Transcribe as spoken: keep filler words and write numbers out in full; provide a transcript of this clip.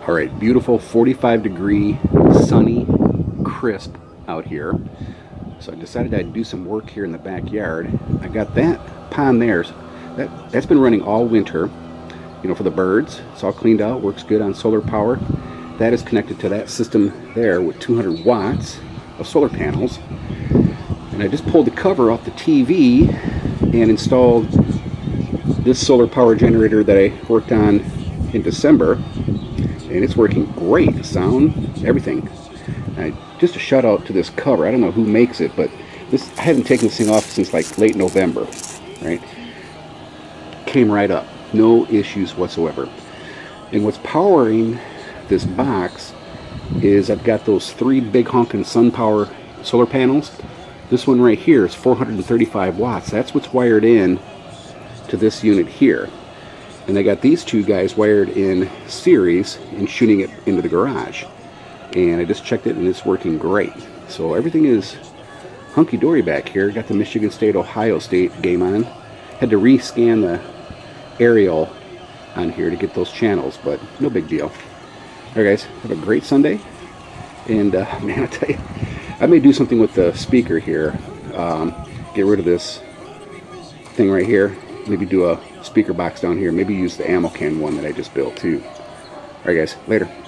Alright, beautiful forty-five degree, sunny, crisp out here. So I decided I'd do some work here in the backyard. I got that pond there. That, that's been running all winter, you know, for the birds. It's all cleaned out, works good on solar power. That is connected to that system there with two hundred watts of solar panels. And I just pulled the cover off the T V and installed this solar power generator that I worked on in December. And it's working great. Sound, everything. I, just a shout out to this cover. I don't know who makes it, but this I haven't taken this thing off since like late November, right? Came right up, no issues whatsoever. And what's powering this box is I've got those three big honkin' sun power solar panels. This one right here is four hundred thirty-five watts. That's what's wired in to this unit here. And I got these two guys wired in series and shooting it into the garage. And I just checked it and it's working great. So everything is hunky-dory back here. Got the Michigan State, Ohio State game on. Had to re-scan the aerial on here to get those channels, but no big deal. Alright guys, have a great Sunday. And uh, man, I tell you, I may do something with the speaker here. Um, get rid of this thing right here. Maybe do a speaker box down here. Maybe use the ammo can one that I just built too. Alright guys, later.